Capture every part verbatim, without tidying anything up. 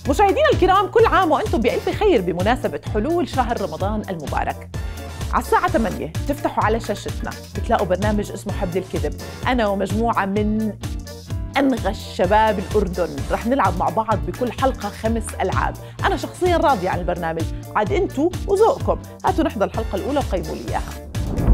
مشاهدينا الكرام، كل عام وأنتم بألف خير بمناسبة حلول شهر رمضان المبارك. على الساعة ثمانية تفتحوا على شاشتنا بتلاقوا برنامج اسمه حبل الكذب. أنا ومجموعة من أنغش شباب الأردن رح نلعب مع بعض بكل حلقة خمس ألعاب. أنا شخصياً راضية عن البرنامج، عاد أنتوا وذوقكم. هاتوا نحضر الحلقة الأولى وقيموا لي إياها.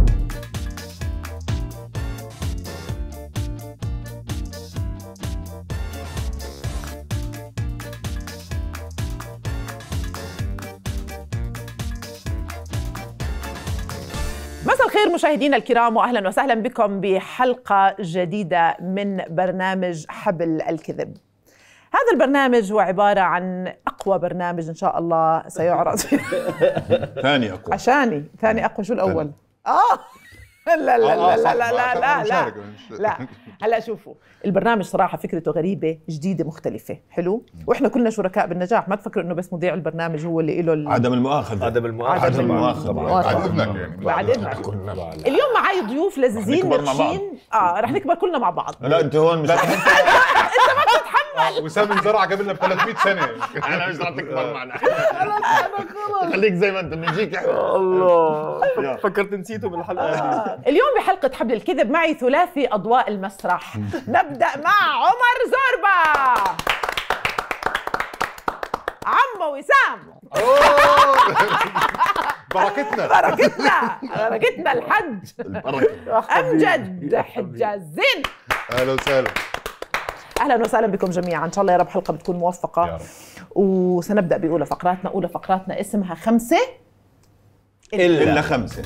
مساء الخير مشاهدينا الكرام، واهلا وسهلا بكم بحلقه جديده من برنامج حبل الكذب. هذا البرنامج هو عباره عن اقوى برنامج ان شاء الله سيعرض. ثاني اقوى. عشاني ثاني اقوى. شو الاول؟ اه لا لا لا لا لا لا لا لا لا. هلا شوفوا، البرنامج صراحه فكرته غريبه جديده مختلفه، حلو، واحنا كلنا شركاء بالنجاح. ما تفكروا انه بس مذيع البرنامج هو اللي له عدم المؤاخذه. عدم المؤاخذه. عدم المؤاخذه بعد اذنك يعني. بعد اذنك. اليوم معي ضيوف لذيذين نرشين. اه رح نكبر كلنا مع بعض. لا انت هون مش انت ما بتتحمل. وسام انزرع قبلنا ب ثلاثمئة سنه. انا مش رح تكبر معنا. خليك زي ما انت بنجيك. الله فكرت نسيته بالحلقه هذه. اليوم بحلقة حبل الكذب معي ثلاثي أضواء المسرح. نبدأ مع عمر زوربا، عمو وسام، بركتنا بركتنا بركتنا الحج أمجد حجازين. اهلا وسهلا. أهلا وسهلا بكم جميعا. إن شاء الله يا رب حلقة بتكون موفقة يا رب. وسنبدأ بأولى فقراتنا. أولى فقراتنا اسمها خمسة إلا, إلا خمسة.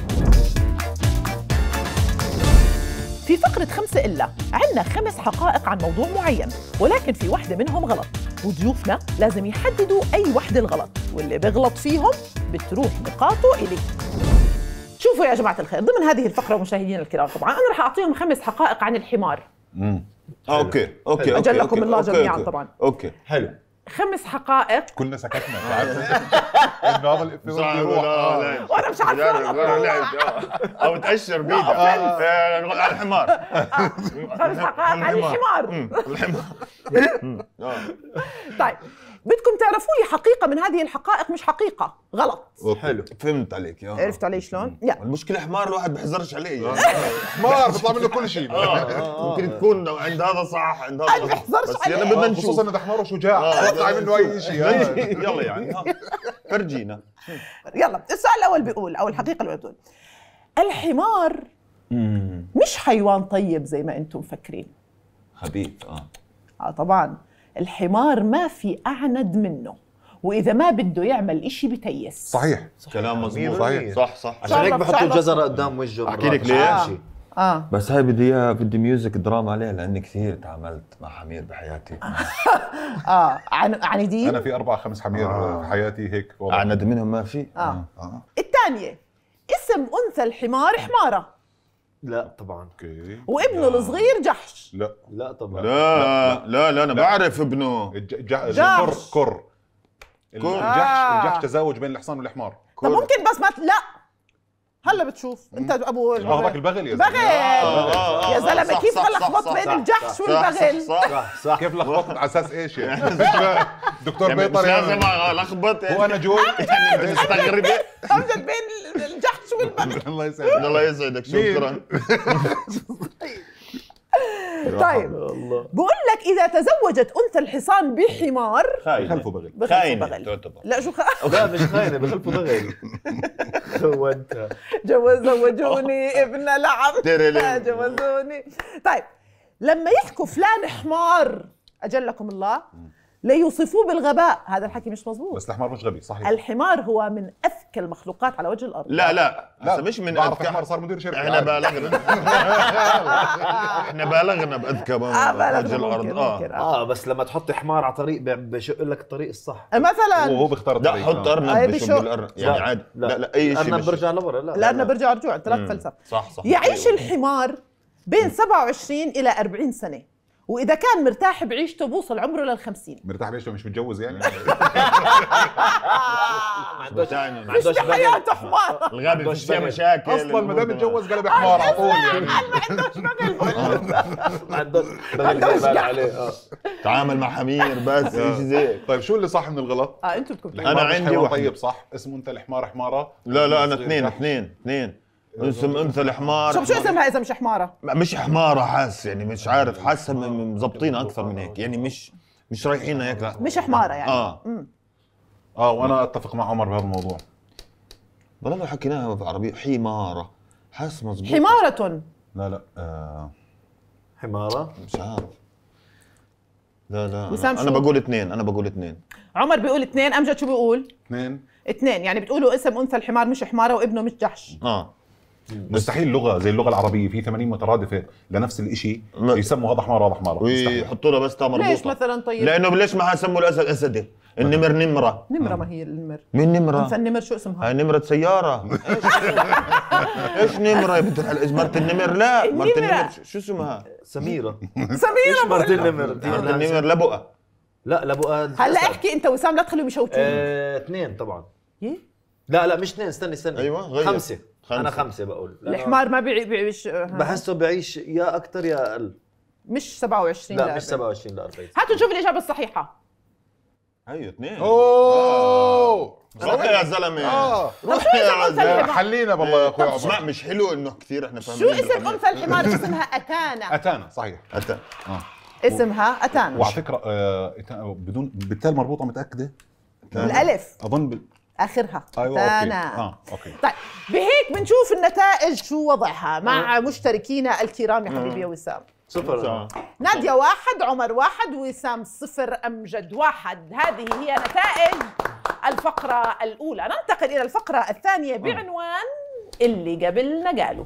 في فقرة خمسة إلا عندنا خمس حقائق عن موضوع معين، ولكن في واحدة منهم غلط، وضيوفنا لازم يحددوا أي واحدة الغلط، واللي بيغلط فيهم بتروح نقاطه إلي. شوفوا يا جماعة الخير، ضمن هذه الفقرة مشاهدينا الكرام طبعا أنا رح أعطيهم خمس حقائق عن الحمار. امم اوكي اوكي أجلكم الله أوكي. جميعا أوكي. طبعا. اوكي حلو. خمس حقائق. كلنا سكتنا. انه هذا الافيه بيروح. وانا مش عارفه او تاشر بيدك على الحمار. خمس حقائق عن الحمار. الحمار. طيب بدكم تعرفوا لي حقيقه من هذه الحقائق مش حقيقه غلط. حلو، فهمت عليك. يا عرفت علي شلون؟ يلا. المشكله حمار الواحد بحذرش عليه. حمار بيطلع منه كل شيء. ممكن تكون عند هذا صح عند هذا ما بحذرش بس يلا عليه. بدنا نشوف. خصوصا انه حمار وشجاع بيطلع منه اي شيء. يلا يعني فرجينا. يلا السؤال الاول بيقول، او الحقيقه الاولى بتقول الحمار مش حيوان طيب زي ما انتم مفكرين. خبيث. اه اه طبعا الحمار ما في اعند منه، واذا ما بده يعمل اشي بتيس. صحيح. كلام مظبوط. صحيح. صح صح. عشان هيك بحطوا الجزرة قدام وجهه. احكي لك ليش. اه, آه. بس هاي بدي اياها، بدي ميوزك دراما عليها لاني كثير تعاملت مع حمير بحياتي. اه عن عنيدين. انا في اربع خمس حمير في حياتي هيك. اعند منهم ما في. اه, آه. الثانيه اسم انثى الحمار حماره. لا طبعا. اوكي. وابنه الصغير جحش. لا لا طبعا. لا لا لا انا بعرف ابنه. الجحش كر كر الجحش. الجحش تزاوج بين الحصان والحمار. طب ممكن بس ما لا هلا بتشوف انت ابو هذاك البغل يا بغل. زلمه. يا زلمه كيف لخبط بين الجحش والبغل؟ صح صح. كيف لخبطت على اساس ايش يعني؟ دكتور بيطري لازم لخبط. هو انا جوي مستغربه. امجد بين الجحش والبغل. الله يسعدك. الله يسعدك. شكرا. طيب بقول لك اذا تزوجت انثى الحصان بحمار خلفه بغل. خاينه تعتبر. لا شو خ... لا مش خاينه، بخلفه بغل. هو انت زوجوني ابن لعب جوزوني. طيب لما يحكوا فلان حمار اجلكم الله ليوصفوه بالغباء، هذا الحكي مش مزبوط. بس الحمار مش غبي. صحيح. الحمار هو من اذكى المخلوقات على وجه الارض. لا لا لا مش من بعرف الحمار صار مدير شركه. احنا بالغنا. احنا بالغنا باذكى وجه الارض. اه اه بس لما تحط حمار على طريق بشق لك الطريق الصح مثلا. وهو بيختار لا الطريق. حط ارنب بشق الارنب يعني عادي. لا لا لا اي شيء. الارنب برجع لورا. لا الارنب برجع رجوع. ثلاث فلسفه. صح صح. يعيش الحمار بين سبعة وعشرين الى أربعين سنه، واذا كان مرتاح بعيشته بوصل عمره للخمسين. مرتاح بعيشته مش متجوز يعني؟ ما عندوش ما عندوش حياته حمار. الغابه فيها مشاكل اصلا ما دام متجوز قلب حمار على طول يعني. ما عندوش بغل. ما عندوش بغل عليه. اه تعامل مع حمير بس شيء زي. طيب شو اللي صح من الغلط؟ اه انتم بدكم أنا عندي واحد. طيب صح اسمه انت الحمار حماره. لا لا انا اثنين اثنين اثنين اسم انثى الحمار. شوف شو اسمها اذا مش حماره؟ مش حماره حاس يعني مش عارف حاسه مظبطين اكثر من هيك يعني مش مش رايحين هيك لا. مش حماره يعني. اه مم. اه وانا اتفق مع عمر بهذا الموضوع. والله حكيناها بالعربية حماره حاس مظبوط. حماره. لا لا آه. حماره مش عارف. لا لا وسام انا, أنا بقول اثنين انا بقول اثنين. عمر بيقول اثنين. امجد شو بيقول؟ اثنين اثنين يعني بتقولوا اسم انثى الحمار مش حماره وابنه مش جحش. اه مستحيل لغه زي اللغه العربيه في ثمانين مترادفه لنفس الشيء ما- يسموا هذا حمار وهذا حمار. مستحيل. ويحطوا له بس تاء مربوطه. ليش مثلا طيب؟ لانه ليش ما سموا الاسد اسدي النمر نمره. نمره. ما هي النمر؟ مين نمره؟ انثى النمر شو اسمها؟ هاي نمرة سيارة. ايش نمرة يا بنت الحلال؟ مرت النمر لا مرت النمر شو اسمها؟ سميره. سميره. مرت النمر. مرت النمر لبؤة. لا لبؤة. هلا احكي انت وسام لا تخليهم يشوتوني. اثنين طبعا. إيه؟ لا لا مش اثنين استني استني. ايوه غير. خمسة. خمسة. انا خمسة بقول. الحمار ما بيعي بيعيش. بحسه بعيش يا اكثر يا اقل. مش سبعة وعشرين لا لا مش سبعة وعشرين لا أربعين. هاتوا نشوف الاجابه الصحيحه. ايوه اثنين. اوه روح يا زلمة. اه روح يا أنثى زلمة. الحمار؟ حلينا والله يا اخوي عمر. اسمع مش حلو انه كثير احنا فاهمين. شو اسم انثى الحمار؟ اسمها اتانا. اتانا صحيح. أتى. اه اسمها اتانا. وعلى فكره آه بدون بالتالي مربوطه متاكده الالف اظن بال... اخرها. ايوه اوكي اتانا. اه اوكي. طيب بهيك بنشوف النتائج شو وضعها مع مشتركينا الكرام يا حبيبي يا وسام. صفر. نادية واحد، عمر واحد، وسام صفر، أمجد واحد. هذه هي نتائج الفقرة الأولى. ننتقل إلى الفقرة الثانية بعنوان اللي قبلنا قالوا.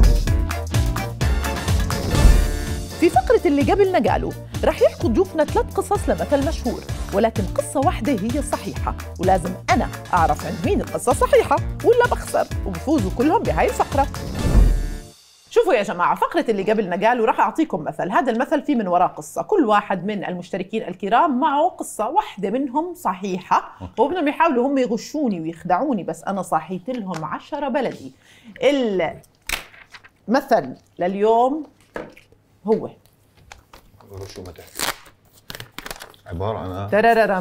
في فقرة اللي قبلنا قالوا رح يحكوا ضيوفنا ثلاث قصص لمثل مشهور، ولكن قصة واحدة هي الصحيحة، ولازم أنا أعرف عند مين القصة صحيحة ولا بخسر، وبفوزوا كلهم بهاي الفقرة. شوفوا يا جماعة، فقرة اللي قبلنا قالوا راح أعطيكم مثل. هذا المثل فيه من وراه قصة. كل واحد من المشتركين الكرام معه قصة، واحدة منهم صحيحة وبدهم يحاولوا هم يغشوني ويخدعوني، بس أنا صحيت لهم عشرة بلدي. المثل لليوم هو شو ما تحكي عبارة عن ترررم.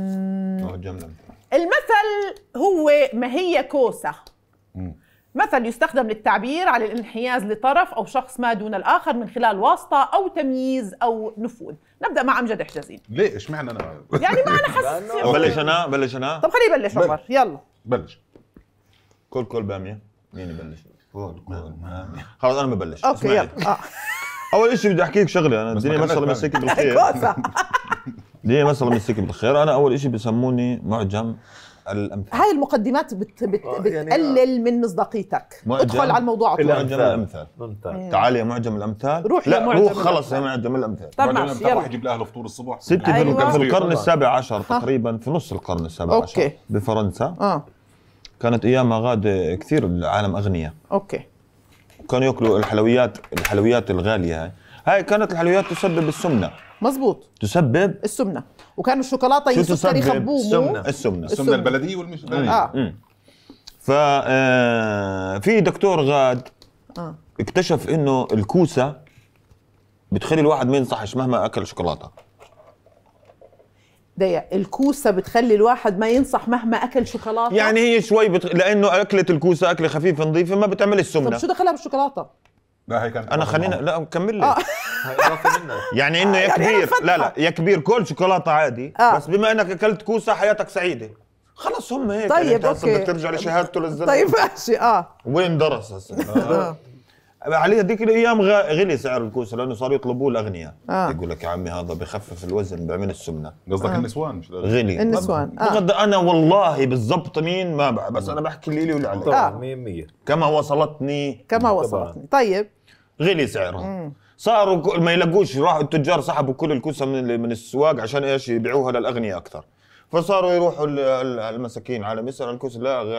المثل هو ما هي كوسة. مثل يستخدم للتعبير على الانحياز لطرف أو شخص ما دون الآخر من خلال واسطة أو تمييز أو نفوذ. نبدأ مع أمجد حجازين. ليه اشمعنى انا؟ يعني ما أنا حاسس. بلش أنا بلش أنا طب خليه يبلش عمر يلا. بلش. كل كل بامية. مين يبلش؟ كل كل بامية. خلاص أنا ببلش. أوكي يلا. آه. أول إشي بدي أحكي لك شغلة. أنا الدنيا مسألة مسكت بالخير. كوسة. الدنيا مسألة مسكت بالخير. أنا أول إشي بسموني معجم الأمثال. هاي المقدمات بت بت بتقلل من مصداقيتك. ادخل على الموضوع على طول. معجم الأمثال. ممتاز. تعال يا معجم الأمثال. روح لا يا معجم روح خلص يا الأمثال. معجم الأمثال. طب بعدين ماشي راح يلا. يجيب لاهله فطور الصبح. ستي في أيوة. في القرن السابع عشر تقريبا، في نص القرن السابع عشر. أوكي. بفرنسا. اه كانت أيامها غاد كثير العالم أغنياء. اوكي. كانوا ياكلوا الحلويات الحلويات الغالية هاي. هاي كانت الحلويات تسبب السمنة. مزبوط. تسبب السمنة. وكانوا الشوكولاتة شو يسكر تسبب؟ يخبوه. السمنة. السمنة. السمنه البلديه والمش البلديه. اه ف آه، في دكتور غاد اه اكتشف انه الكوسة بتخلي الواحد ما ينصحش مهما اكل شوكولاتة. ضيق. الكوسة بتخلي الواحد ما ينصح مهما أكل شوكولاتة. يعني هي شوي بت... لانه اكلة الكوسة اكلة خفيفة نظيفة ما بتعمل طب السمنة. شو دخلها بالشوكولاتة؟ لا هي كانت انا خلينا لا كمل لي. آه. هاي إضافة منك. يعني انه يا يعني أنا كبير فتحة. لا لا يا كبير كل شوكولاتة عادي. آه. بس بما انك اكلت كوسة حياتك سعيدة. خلص هم هيك. طيب، يعني انت هسه أوكي. بدك ترجع لشهادته للزلمة. طيب ماشي. اه وين درس هسه؟ اه على هذيك الايام غ- غلي سعر الكوسه لانه صاروا يطلبوه الاغنياء. آه. يقول لك يا عمي هذا بخفف الوزن بيعمل السمنه. قصدك النسوان مش الأغنياء. غلي النسوان. آه. بغض انا والله بالضبط مين ما بعرف، بس انا بحكي اللي لي واللي علي. طبعا مية بالمية. كما وصلتني كما وصلتني. طيب غلي سعرها. صاروا ك- ما يلاقوش، راحوا التجار سحبوا كل الكوسه من ال- من السواق عشان ايش؟ يبيعوها للاغنياء اكثر. فصاروا يروحوا ال- ال- المساكين على مسألة الكوسه لا غالي.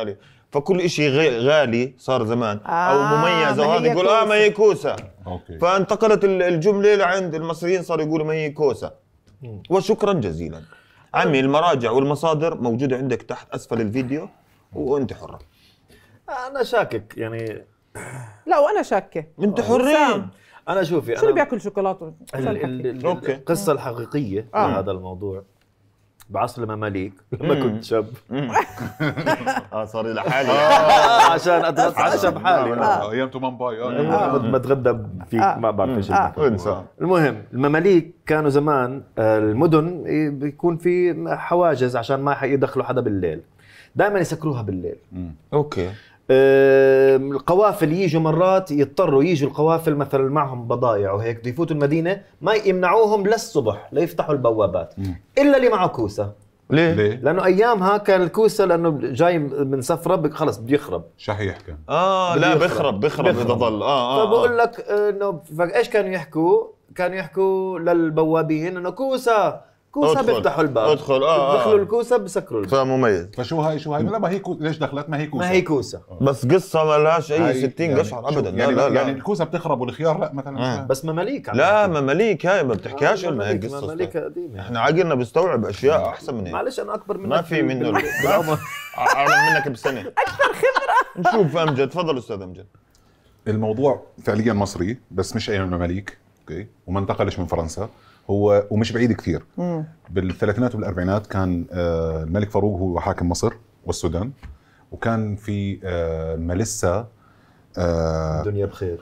فكل إشي غ- غالي صار زمان آه، او مميز ما او هذا هي يقول اه ما كوسة. هي كوسه. اوكي. فانتقلت ال- الجمله لعند المصريين صاروا يقولوا ما هي كوسه. وشكرا جزيلا عمي. المراجع والمصادر موجوده عندك تحت اسفل الفيديو وانت حره. انا شاكك يعني. لا وانا شاكه. انت حرين. انا شوفي شو اللي انا بياكل شوكولاته؟ ال- ال- ال- أوكي. القصه الحقيقيه آه. لهذا الموضوع بعصر المماليك لما كنت شاب اه صار لي لحالي. عشان اتغدى بحالي آه، ايام تومان باي اه آه. بتغدى فيك آه. ما بعرف ايش آه. المكان. انسى. المهم المماليك كانوا زمان آه، المدن بيكون في حواجز عشان ما يدخلوا حدا بالليل، دائما يسكروها بالليل. اوكي. آه، القوافل يجوا مرات يضطروا يجوا القوافل مثلا معهم بضائع وهيك بده يفوتوا المدينه ما يمنعوهم للصبح ليفتحوا البوابات الا اللي معه كوسه. ليه؟ ليه؟ لانه ايامها كان الكوسه لانه جاي من سفره بك- خلص بده يخرب. شحيح كان. اه لا بخرب بخرب اذا ضل اه اه فبقول لك انه فايش كانوا يحكوا؟ كانوا يحكوا للبوابين انه كوسه كوسه ادخل. بيفتحوا الباب، ادخل اه بيدخلوا آه. الكوسه بسكروا الباب. فمميز. فشو هاي شو هاي؟ لا ما هي كو... ليش دخلت؟ ما هي كوسه. ما هي كوسه بس قصه ما لهاش اي هاي ستين يعني قشعر شو- ابدا. يعني لا لا يعني لا الكوسه بتخرب والخيار لا مثلا. آه. بس مماليك عم لا نحكي. مماليك هاي ما بتحكيهاش آه، لنا هيك مماليك- قصص. مماليك قديمه. احنا عقلنا بيستوعب اشياء احسن من هيك. معلش انا اكبر منك ما في منه بال- بالعمر. اعلم منك بسنه اكثر خبره. نشوف امجد. تفضل استاذ امجد. الموضوع فعليا مصري بس مش ايام المماليك، اوكي، وما انتقلش من فرنسا. هو ومش بعيد كثير. بالثلاثينات والاربعينات كان آه، الملك فاروق هو حاكم مصر والسودان، وكان في آه، ماليسا آه، الدنيا بخير.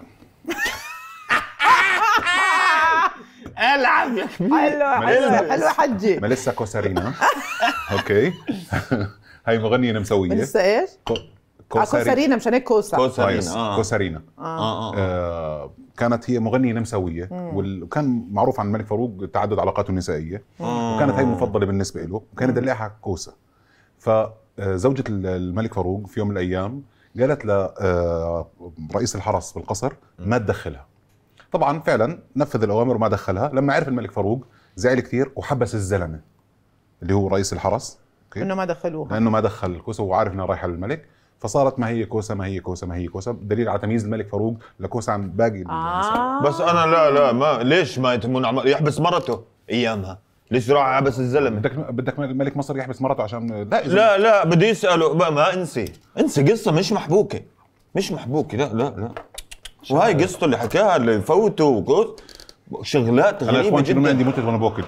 العب يا كبير. حلوه حلوه حلوه حجي. ماليسا كوسارينا. اوكي. هاي مغنيه نمساويه. لسه ايش؟ كو- آه، كوسارينا مشان هيك كوسه. كوسارينا كويس. اه كوسارينا. اه اه آه، كانت هي مغنيه نمساويه وال- وكان معروف عن الملك فاروق تعدد علاقاته النسائيه، وكانت هي المفضله بالنسبه له وكان يدلعها كوسه. فزوجة الملك فاروق في يوم من الايام قالت لرئيس الحرس بالقصر ما تدخلها. طبعا فعلا نفذ الاوامر وما دخلها. لما عرف الملك فاروق زعل كثير وحبس الزلمه اللي هو رئيس الحرس، اوكي، انه ما دخلوها. لانه ما دخل الكوسه وعارف انها رايحه للملك. فصارت ما هي كوسه ما هي كوسه ما هي كوسه، دليل على تمييز الملك فاروق لكوسه عن باقي النساء. آه. بس انا لا لا ما ليش ما يتمون عم- يحبس مرته ايامها؟ ليش راح عبس الزلمه؟ بدك بدك ملك مصر يحبس مرته عشان لا إذا- لا لا بده يساله بقى. ما انسي انسي قصه مش محبوكه مش محبوكه. لا لا لا. وهاي قصته اللي حكاها اللي فوتوا وقص- شغلات انا غريبه اخوان شنو ما عندي جدا. متت وانا باكل.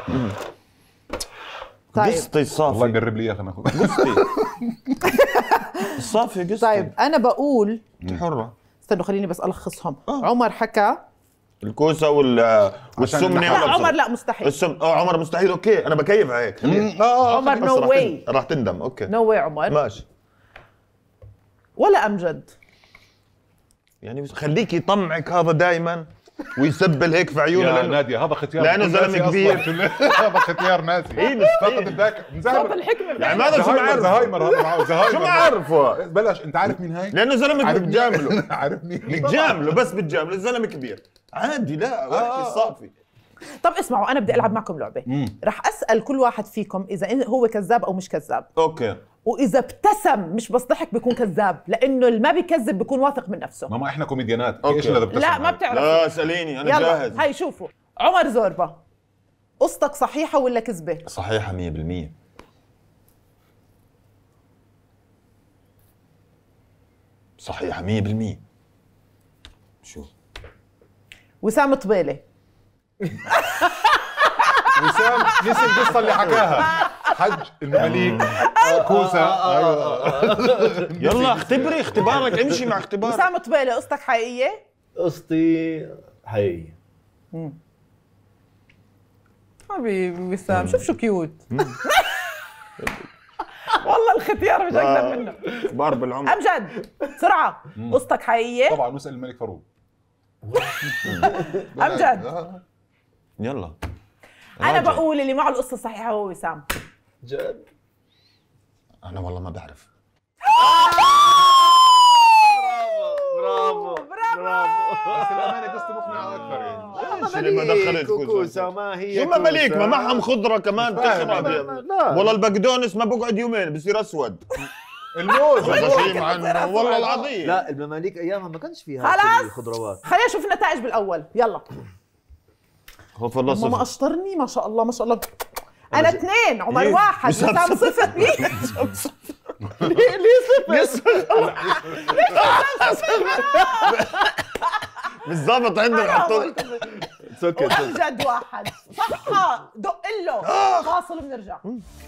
طيب قصتي الله الصافي. يقرب لي اياها خلينا ناخذ. قصتي الصافي قصتي. طيب انا بقول انت حره. استنوا خليني بس الخصهم. آه. عمر حكى. الكوسه وال والسمنه لا ولا عمر لا مستحيل. السم اه عمر مستحيل. اوكي انا بكيفها هيك. اه عمر بس نو راح واي. تن- راح تندم. اوكي نو واي عمر. ماشي. ولا امجد. يعني بس خليك يطمعك هذا دائما ويسبل هيك في عيونه يا لانه نادية هذا ختيار لأنه بكون زلمة ناسي أصلاً. كبير. شو- هذا ختيار ناسي. إيه، بس فقد إيه. الذاكرة. صوت زهايمر. الحكمه يعني ماذا شو ما زهايمر عرف زهايمر هذا معه زهايمر. شو ما عرفه بلاش. انت عارف مين هاي؟ لانه زلمه عارف مين؟ بتجامله عارف مين؟ بتجامله بس بتجامله. الزلمه كبير عادي. لا واحكي صافي. طب اسمعوا انا بدي العب معكم لعبه. رح اسال كل واحد فيكم اذا إن- هو كذاب او مش كذاب، اوكي واذا ابتسم مش بس ضحك بيكون كذاب، لانه اللي ما بيكذب بيكون واثق من نفسه. ماما احنا كوميديانات. أوكي. ايش اللي بتسمع؟ لا ما بتعرف. لا اساليني انا يلا جاهز. هاي شوفوا. عمر زوربا قصتك صحيحه ولا كذبه؟ صحيحه مية بالمية. صحيحه مية بالمية. شو وسام طبيله. وسام نسي القصة اللي حكاها. حج المماليك كوسة. ايوه. يلا اختبري اختبارك. امشي مع اختبارك. وسام طبيله قصتك حقيقيه؟ قصتي حقيقية. حبيبي وسام شوف شو كيوت. والله الختيار مش اقدر منه. اختبار بالعمر. امجد بسرعه قصتك حقيقيه؟ طبعا نسأل الملك فاروق. امجد يلا انا راجع. بقول اللي معه القصه الصحيحه هو وسام. جد؟ انا والله ما بعرف. برافو برافو. بس الأمانة قصتي مقنعة أكثر يعني. ايش اللي ما دخلت كوسة كوسه؟ ما هي شو مماليك كوسة. ما معهم خضره كمان فاهم. تخرب. لا، لا. والله البقدونس ما بقعد يومين بصير اسود. الموز غشيم عنه والله العظيم. لا المماليك ايامها ما كانش فيها خلاص الخضروات. خلينا نشوف النتائج بالاول. يلا هو والله ماما صفر. اشطرني ما شاء الله ما شاء الله. انا ج- اثنين عمر ليه؟ واحد وسام وسام صفر. صفر. ليه ليه ليه صفر؟ بالضبط عندهم أنا حطوا قلت- سكت وعن جد واحد صحى دق له فاصل بنرجع.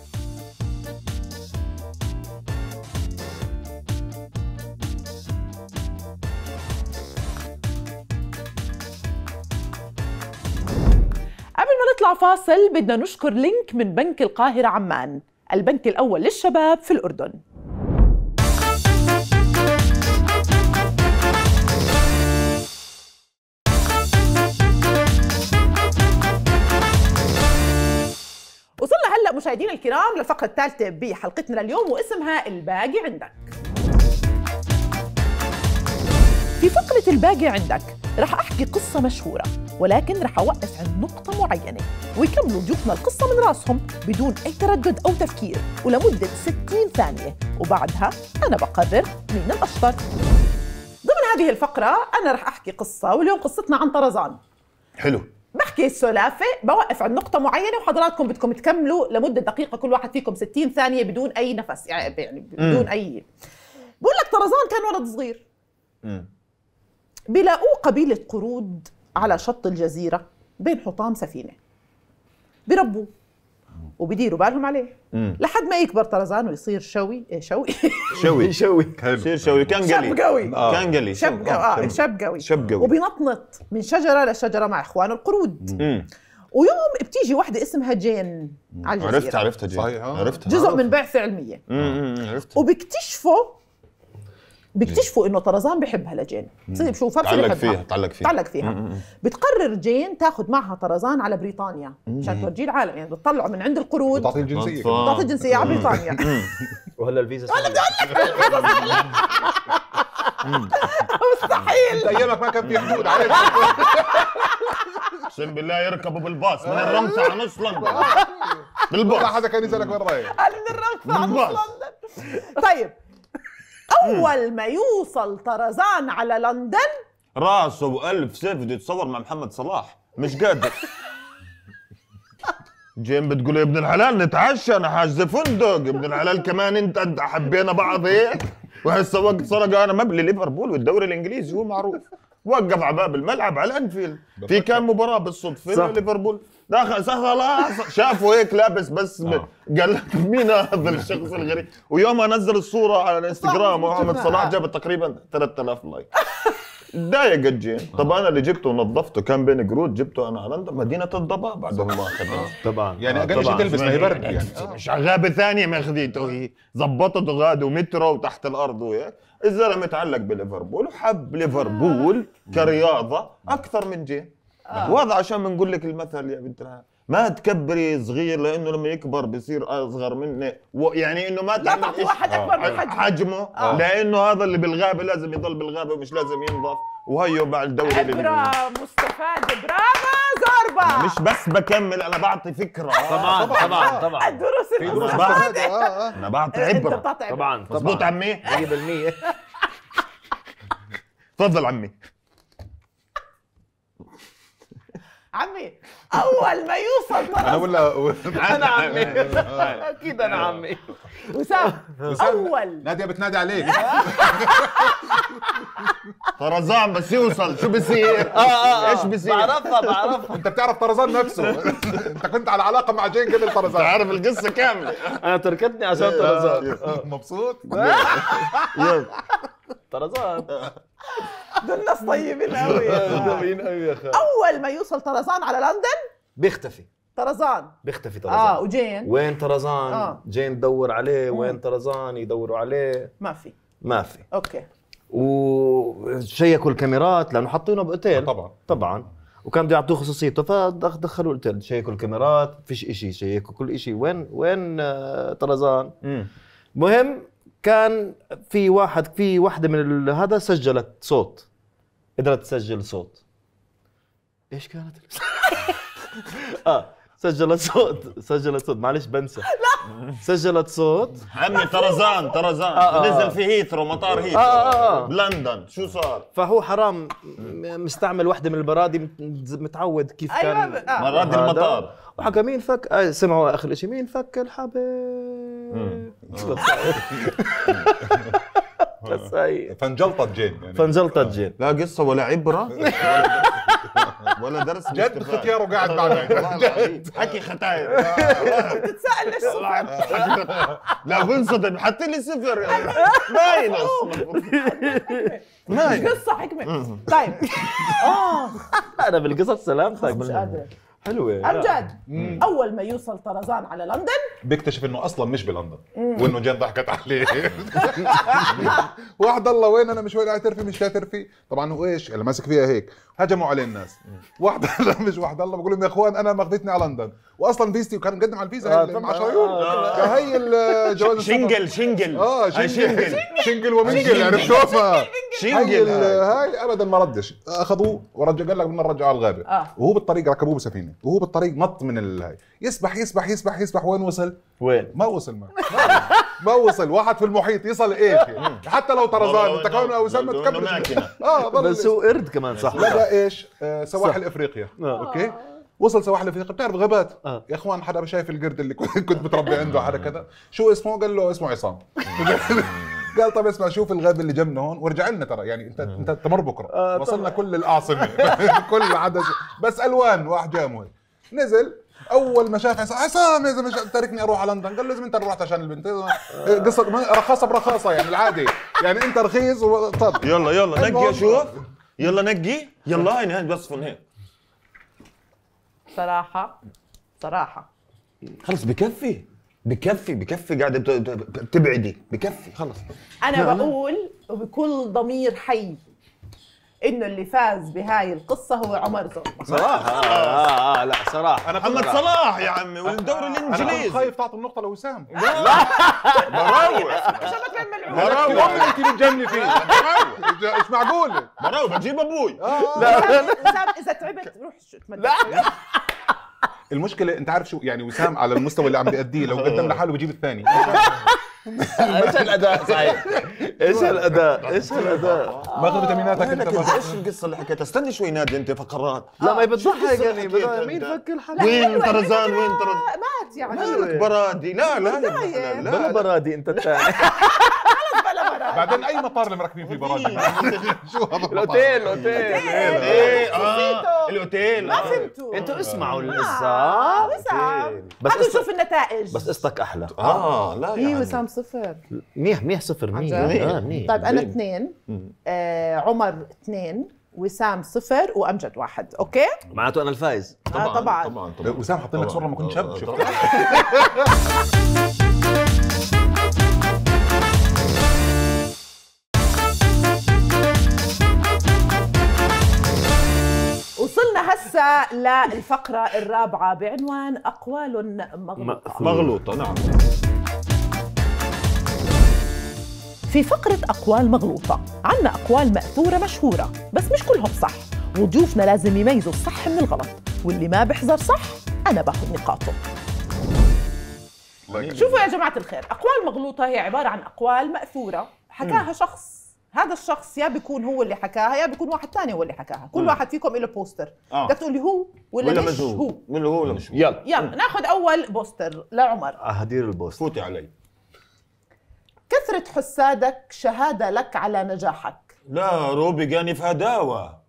قبل ما نطلع فاصل بدنا نشكر لينك من بنك القاهرة عمان، البنك الأول للشباب في الأردن. وصلنا هلأ مشاهدينا الكرام للفقرة الثالثة بحلقتنا لليوم واسمها الباقي عندك. في فقرة الباقي عندك رح أحكي قصة مشهورة، ولكن رح أوقف عند نقطة معينة ويكملوا ضيوفنا القصة من راسهم بدون أي تردد أو تفكير ولمدة ستين ثانية، وبعدها أنا بقرر مين الأشطر. ضمن هذه الفقرة أنا رح أحكي قصة، واليوم قصتنا عن طرزان. حلو. بحكي السلافة، بوقف عند نقطة معينة وحضراتكم بدكم تكملوا لمدة دقيقة، كل واحد فيكم ستين ثانية بدون أي نفس، يعني يعني بدون أي. بقول لك طرزان كان ولد صغير. مم. بيلاقوه قبيلة قرود على شط الجزيرة بين حطام سفينة، بيربوه وبيديروا بالهم عليه مم. لحد ما يكبر طرزان ويصير شوي إيه شوي شوي يشوي يصير شوي. كان شاب قلي قوي. آه. كان قلي شاب قوي آه شاب قوي شاب قوي. وبينطنط من شجرة لشجرة مع إخوانه القرود. مم. ويوم بتيجي واحدة اسمها جين على الجزيرة، عرفت عرفتها جي. صحيح، آه. عرفتها. جزء من بعثة علمية، امم عرفتها. وبيكتشفوا بيكتشفوا انه طرزان بحبها لجين، بتصير بشوفها بصير تعلق يحبها. فيها تعلق فيها تعلق فيها. بتقرر جين تاخذ معها طرزان على بريطانيا عشان تورجيه العالم، يعني بتطلعوا من عند القرود تعطي الجنسيه آه. تعطي الجنسية على بريطانيا. وهلا الفيزا مستحيل. انت ايامك ما كان في حدود عارف. اقسم بالله يركبوا بالباص من الرمسة على نص لندن ولا بالباص. حدا كان يسالك وين رايح. قال من الرمسة على بالباص. نص لندن. طيب اول ما يوصل طرزان على لندن راسه وألف سيف بده يتصور مع محمد صلاح مش قادر. جيم بتقول يا ابن الحلال نتعشى، انا حاجز فندق. ابن الحلال كمان انت انت حبينا بعض هيك، وهسه وقت سرق انا مبلي ليفربول والدوري الانجليزي هو معروف. وقف على باب الملعب على الانفيلد في كان مباراه بالصدفه ليفربول داخل خلاص شافوا هيك لابس بس آه. قال لك مين هذا الشخص الغريب. ويوم نزل الصوره على الانستغرام محمد صلاح جاب تقريبا ثلاثة آلاف لايك. تضايق الجين. طب انا اللي جبته ونظفته كان بين قرود، جبته انا على لندن مدينه الضباب بعد ما اخذته. طبعا يعني آه، اقل شيء طبعاً. تلبس ما هي برد يعني. مش غابه ثانيه ما اخذته هي ظبطته غاد ومترو وتحت الارض وهيك. الزلمه متعلق بليفربول وحب ليفربول كرياضه اكثر من جين. وهذا عشان بنقول لك المثل يا بنت الحلال، ما تكبري صغير لانه لما يكبر بصير اصغر منه، يعني انه ما لا تعمل تعطي إشي واحد اكبر من حجمه. حجمه آه. لانه هذا اللي بالغابه لازم يضل بالغابه ومش لازم ينضف. وهيو بعد الدوري اللي برافو مستفاد، برافو زوربا. مش بس بكمل انا بعطي فكره. طبعا طبعا طبعا الدروس في دروس المستفادة. مستفادة. اه اه انا بعطي انت عبره. بتعطي عبرة. طبعا مظبوط طبعا عمي. مية بالمية. تفضل عمي. عمي اول ما يوصل انا طرزان ولا انا عمي اكيد انا عمي. وسام اول ناديه بتنادي عليك. طرزان بس يوصل شو بصير؟ اه اه ايش بصير؟ بعرفها بعرفها. انت بتعرف طرزان نفسه. انت كنت على علاقه مع جين قبل طرزان. تعرف القصه كامله. انا تركتني عشان طرزان. آه. مبسوط. يلا. طرزان دول ناس طيبين قوي. جميل قوي يا اخي. اول ما يوصل طرزان على لندن بيختفي طرزان بيختفي اه طرزان. وجين وين طرزان؟ آه. جين تدور عليه. وين طرزان؟ يدوروا عليه ما في. ما في. اوكي وشيكوا الكاميرات لانه حاطينه باوتيل. طبعا طبعا وكان بده يعطوه خصوصيته فدخلوا الاوتيل. شيكوا الكاميرات فيش اشي، شيكوا كل اشي. وين وين آه، طرزان؟ مهم كان في واحد في واحدة من ال- هذا سجلت صوت، قدرت تسجل صوت. ايش كانت؟ اه سجلت صوت سجلت صوت معلش بنسى. سجلت صوت عمي طرزان طرزان آه، آه. نزل في هيثرو مطار هيثرو آه، آه، آه. بلندن شو صار؟ فهو حرام م- مستعمل وحده من البرادي مت- متعود كيف أيوة، كان آه. مراد هذا. المطار وحكى مين فك آه سمعوا اخر شيء مين فك الحبل بس هي فانجلطت جين يعني فانجلطت جين. لا قصة ولا عبرة ولا درس جد ختيار وقاعد معنا حكي ختاير بتتساءل ليش صفر؟ لا بنصدم حتى لي صفر ما ينص ما ينص قصة حكمة. طيب اه انا بالقصص سلامتك مش قادرة. حلوه امجد اول ما يوصل طرزان على لندن بيكتشف انه اصلا مش بلندن وانه جين ضحكت عليه واحد الله وين انا مش وين اعترفي مش اعترفي طبعا هو ايش اللي ماسك فيها هيك هجموا عليه الناس واحد الله مش واحد الله بقول لهم يا اخوان انا ماخذتني على لندن واصلا فيزتي وكان مقدم على الفيزا آه، هاي طبعاً. مع شرايون آه، هي الجواز السفر. شنقل شنقل اه هاي شنقل شنقل ومنقل يعني بشوفها هاي شنقل ال- هاي. هاي ابدا ما ردش اخذوه ورجع قال لك بدنا نرجعه على الغابه آه. وهو بالطريق ركبوه بسفينه وهو بالطرريق نط من الهاي يسبح يسبح يسبح يسبح وين وصل؟ وين؟ ما وصل ما ما وصل واحد في المحيط يصل ايش يعني. حتى لو طرزان انت كونه او سمت لو- تكبر لو ماكينة. اه ضل بس هو قرد كمان صح لقى ايش؟ آه سواحل افريقيا آه. اوكي وصل سواحل افريقيا بتعرف غابات آه. يا اخوان حدا شايف القرد اللي كنت كنت متربي عنده حدا كذا شو اسمه؟ قال له اسمه عصام قال طب اسمع شوف الغابه اللي جنبنا هون وارجع لنا ترى يعني انت انت تمر بكره آه، وصلنا كل الاعصمه كل عدد بس الوان واحد جاموي نزل اول ما شاف عصام عصام يا زلمه تاركني اروح على لندن قال له لازم انت رحت عشان البنت قصه رخاصه برخاصه يعني العادي يعني انت رخيص وطب يلا يلا نقي المهم. اشوف يلا نقي يلا هاي نهاية بصفن هيك صراحة صراحة خلص بكفي بكفي بكفي قاعدة بت- بت- بتبعدي بكفي خلص أنا بقول وبكل ضمير حي إنه اللي فاز بهاي القصة هو عمر زرمة. صراحه اه اه, آه لا صراحه انا محمد صلاح يا عمي والدوري انا كنت الانجليزي خايف تعطي النقطه لوسام مروح شبك من مروح والله انت اللي تجني فيه مش معقوله مروح بجيب ابوي وسام إذا تعبت روح شو تمدد. المشكله انت عارف شو يعني وسام على المستوى اللي عم بيأديه لو قدم لحاله بجيب الثاني ايش الاداء صحيح ايش الاداء ايش الاداء ماخذ فيتاميناتك لك انت انت ايش القصه اللي حكيتها استني شوي نادي انت فقرات لا ما بتضحك يعني حكيت بدأ- أنت؟ مين فك الحبل وين طرزان وين طرزان مات يعني مالك برادي لا لا لا لا بلا لا برادي انت الثاني بعدين اي مطار اللي مركبين فيه براجل شو هذا المطار؟ الاوتيل الاوتيل ايه اه الاوتيل ما فهمتوا انتوا اسمعوا آه، القصه وسام بس هاتوا قصة- نشوف النتائج. بس قصتك احلى اه لا يا هي عمي. وسام صفر. منيح منيح صفر منيح عن جد؟ آه، منيح طيب انا اثنين آه عمر اثنين وسام صفر وامجد واحد. اوكي معناته انا الفايز طبعا طبعا, طبعا طبعا وسام حاطين لك صوره لما كنت شاب شفت وصلنا هسه للفقرة الرابعة بعنوان أقوال مغلوطة. مغلوطه نعم في فقرة أقوال مغلوطة عنا أقوال مأثورة مشهورة بس مش كلهم صح، وضيوفنا لازم يميزوا الصح من الغلط، واللي ما بيحذر صح أنا باخذ نقاطه. شوفوا يا جماعة الخير، أقوال مغلوطة هي عبارة عن أقوال مأثورة حكاها شخص، هذا الشخص يا بيكون هو اللي حكاها يا بيكون واحد تاني هو اللي حكاها، كل واحد فيكم له بوستر آه. بدك تقول لي هو ولا, ولا مش مش هو, هو ولا هو ولا مش هو يلا يلا ناخذ أول بوستر لعمر. هدير البوست فوتي علي كثرة حسادك شهادة لك على نجاحك. لا روبي جاني في هداوة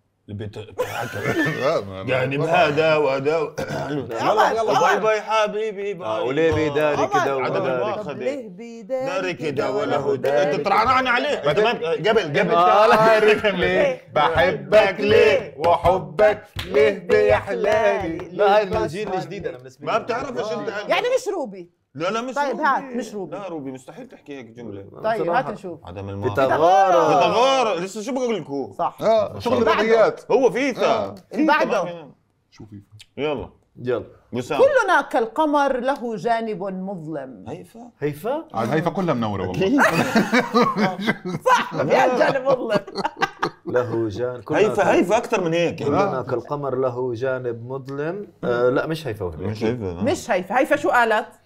جاني بهداوة داوة يلا يلا باي باي حبيبي باي وليه بيداري كده عدد وداري المؤاخذة ليه بيداري داري كده كده وله داري انت طرعان عليه انت ما- قبل قبل عارف ليه بحبك ليه وحبك ليه بيحلالي لا هاي الجيل الجديد انا بالنسبه لي ما بتعرفش انت يعني مش روبي. لا لا مش طيب روبي. هات، مش روبي. لا روبي مستحيل تحكي هيك جملة طيب بصراحة. هات نشوف. عدم المؤاخذة بتغارة بتغار لسه شو بقول لكم صح. اه شغل اللي بعده. الرياضيات هو فيتا آه. اللي بعده. شو في يلا يلا وسام كلنا كالقمر له جانب مظلم. هيفا هيفا عاد هيفا كلها منوره والله صح فيها جانب مظلم. له جانب كلنا هيفا هيفا اكثر من هيك كلنا كالقمر له جانب مظلم آه لا مش هيفا وهبي مش هيفا مش هيفا. هيفا شو قالت؟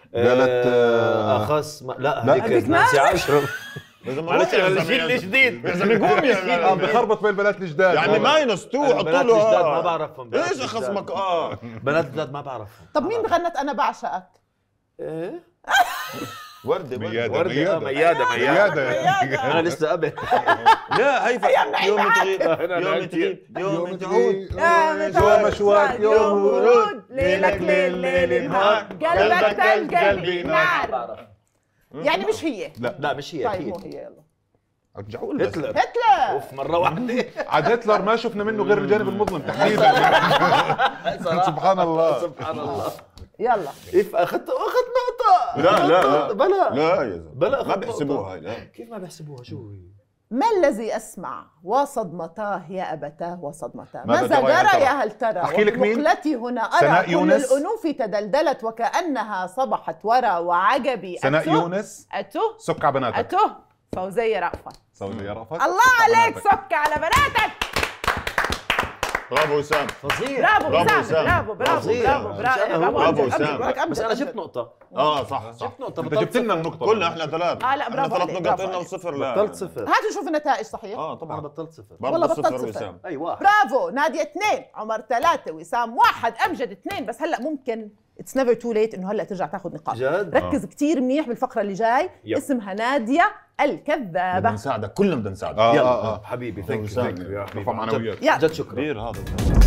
قالت آه اخص ما... لا لا، هذيك هذيك نانسي نانسي. عشرم. معلش يا الجيل الجديد يا زلمه قوم آه، يا بخربط بين البنات الجداد يعني ماينس تو حطوا بنات له الجداد آه. ما بعرفهم. بنات ايش الجداد. خصمك اه بنات الجداد ما بعرفهم. طب مين غنت انا بعشقك؟ ايه وردة ميادة. وردة وردة. آه، ميادة ميادة ميادة. انا لسه قبل. لا هي ف- يوم تغيب يوم تغيب يوم تعود يوم أشواق يوم ورود ليلك ليل ليل نهار قلبك تلج قلبي نار. يعني مش هي. لا مش هي طيب اكيد. مو هي. يلا ارجعوا لك هتلر. هتلر. اوف مره واحده. عاد هتلر ما شفنا منه غير الجانب المظلم تحديدا. سبحان الله. سبحان الله. يلا اف اخذت اخذت نقطة. لا لا أخذت- لا بلا لا يا زلمه بلا ما أخذت بيحسبوها نقطة. هاي لا كيف ما بيحسبوها شو هي؟ ما الذي أسمع وصدمتاه يا أبتاه وصدمتاه ماذا ماذا جرى يا جرى ترى؟ يا هل ترى أحكي لك مين؟ وبمقلتي هنا أرى سناء كل يونس؟ الأنوف تدلدلت وكأنها صبحت ورا وعجبي سناء أتو يونس أتو سك على بناتك. أتو فوزية رأفت. سوي يا رأفت. الله عليك سك على بناتك. برافو وسام فظيع. برافو برافو وسام وسام. برافو برافو فظيع. برافو مش أنا، هو. برافو برافو أمجد، وسام. أمجد، أمجد، بس انا أمجد. جبت نقطة. اه صح صح جبت نقطة. انت جبت لنا النقطة. كلنا احنا ثلاث آه، لا، برافو احنا ثلاث عليك، نقاط برافو لنا عليك. وصفر لا بطلت صفر. هاتوا نشوف النتائج صحيح. اه انا طبعا بطلت صفر. والله برضه بطلت صفر صفر. وسام اي واحد. برافو نادية اثنين، عمر ثلاثة، وسام واحد، أمجد اثنين. بس هلا ممكن اتس نيفر تو ليت انه هلا ترجع تاخذ نقاط. جد؟ ركز كثير منيح بالفقرة اللي جاي. يب. اسمها نادية بدنا الكذابة. نساعدك كلنا بدنا نساعدك اه يلا اه اه حبيبي ثانك وسام. يو يا حبيبي. رفع معنويات. يلا. جد شكرا. كبير هذا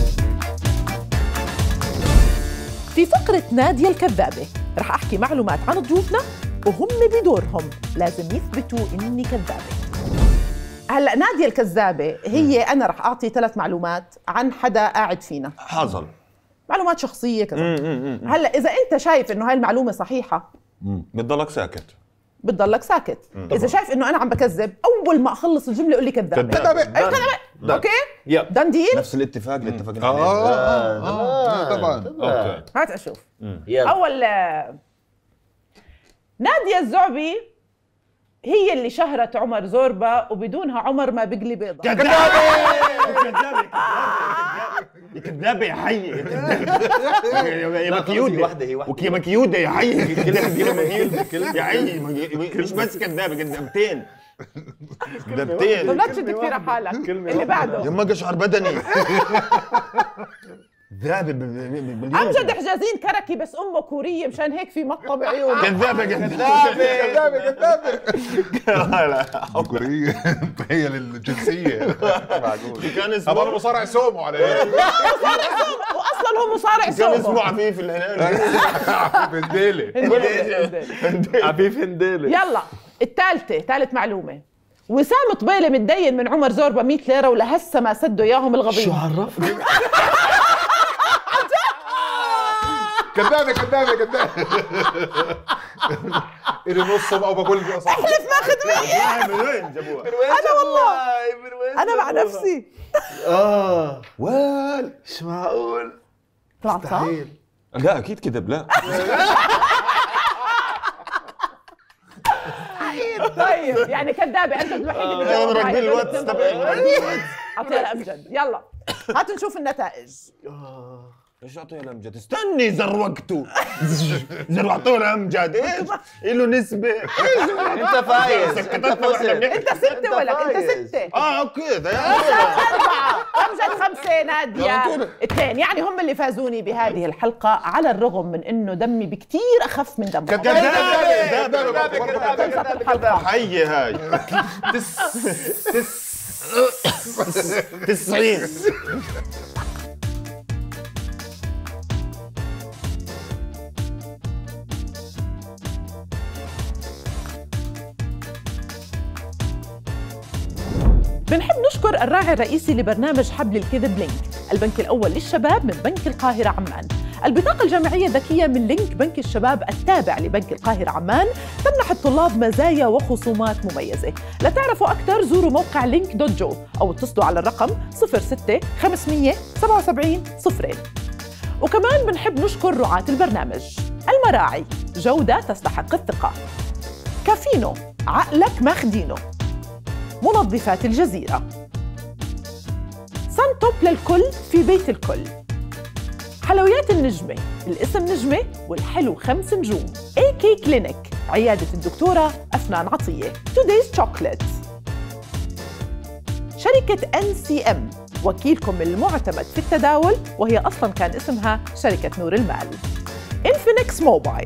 في فقرة نادية الكذابة رح أحكي معلومات عن ضيوفنا وهم بدورهم لازم يثبتوا إني كذابة. هلا نادية الكذابة هي أنا رح أعطي ثلاث معلومات عن حدا قاعد فينا، حصل معلومات شخصية كذا. هلا إذا أنت شايف إنه هاي المعلومة صحيحة بتضلك ساكت بتضلك ساكت. إذا شايف إنه أنا عم بكذب أول ما أخلص الجملة قول لي كذابة. كذابة. أيوة كذابة. أوكي؟ يب. دان ديل؟ نفس الاتفاق اللي اتفقنا اه عليه اه اه طبعا. اوكي هات أشوف. يلا. أول آه، نادية الزعبي هي اللي شهرت عمر زوربا وبدونها عمر ما بقلي بيضة. كذابة كذابة كذابة كذابة يا حي يا كذابة يا لا، مكيودة هي واحدة، هي واحدة. وكي مكيودة يا حي كذابة يا مكيودة يا حي مش بس كذابة كذابتين طب كذابتين لا تشد كثير على حالك. اللي بعده يما قشعر بدني ذابة باليوم أمجد حجازين كركي بس أمه كورية مشان هيك في مطة بعيونه. كذابة كذابة كذابة كذابة. لا كورية هي للجنسية. معقول. كان هذا اسمه مصارع سومو عليه. وأصلا هو مصارع كان سومو. اسمه عفيف الهلال بنديلي. عفيف هنديلي. يلا الثالثة، ثالث معلومة. وسام طبيلة متدين من عمر زوربا مية ليرة ولهسه ما سدوا اياهم الغبيب. شو عرف؟ كذابة كذابة كذابة. إلي نص أو بقول صح. احلف ماخذ مية. من وين جابوها؟ أنا والله أنا مع نفسي. اه وال مش معقول. طلعت صح؟ مستحيل. لا اكيد كذب لا طيب يعني كذابة أنت الوحيد اللي انا جاوب معي. راكبين الواتس تبعي أعطيها لأمجد. يلا هاتوا نشوف النتائج. ايش اعطيه لامجد؟ استني زروقته زروقته لامجد ايش؟ له نسبة انت فايز. سكتتنا انت واحنا فزت. بنحكي. أنت ستة ولك أنت فايز. ستة. اه اوكي ده أربعة، أمجد خمسة، نادية يلا اثنين. يعني هم اللي فازوني بهذه الحلقة على الرغم من إنه دمي بكتير أخف من دمهم. كذابة كذابة خلصت الحلقة. حية هاي تسعين بنحب نشكر الراعي الرئيسي لبرنامج حبل الكذب لينك، البنك الأول للشباب من بنك القاهرة عمان. البطاقة الجامعية الذكية من لينك بنك الشباب التابع لبنك القاهرة عمان تمنح الطلاب مزايا وخصومات مميزة. لتعرفوا أكثر زوروا موقع لينك دوت جو أو اتصلوا على الرقم صفر ستة خمسمية سبعة وسبعين صفرين. وكمان بنحب نشكر رعاة البرنامج: المراعي، جودة تستحق الثقة، كافينو، عقلك ماخدينه، منظفات الجزيرة، سان توب للكل في بيت الكل، حلويات النجمة، الاسم نجمة والحلو خمس نجوم. إيه كي كلينيك، عيادة الدكتورة أفنان عطية. توديز شوكليت. شركة إن سي إم، وكيلكم المعتمد في التداول، وهي أصلاً كان اسمها شركة نور المال. إنفينكس موبايل.